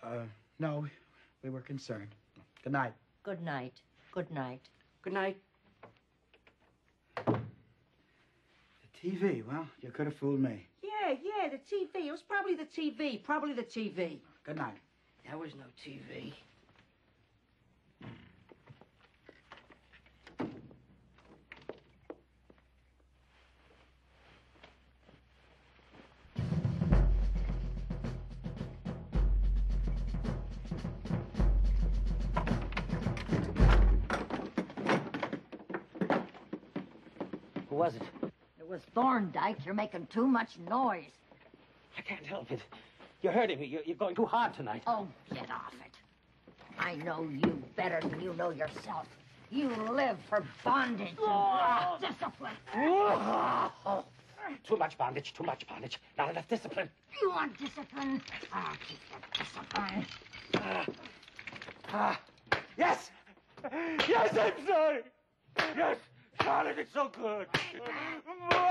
No, we were concerned. Good night. Good night. Good night. Good night. The TV, well, you could have fooled me. Yeah, the TV. It was probably the TV. Probably the TV. Good night. There was no TV. Who was it? It was Thorndike. You're making too much noise. I can't help it. You're hurting me. You're going too hard tonight. Oh, get off it. I know you better than you know yourself. You live for bondage and discipline. Too much bondage, too much bondage. Not enough discipline. You want discipline? I'll keep the discipline. Yes! Yes, I'm sorry! Yes! Darling, it's so good.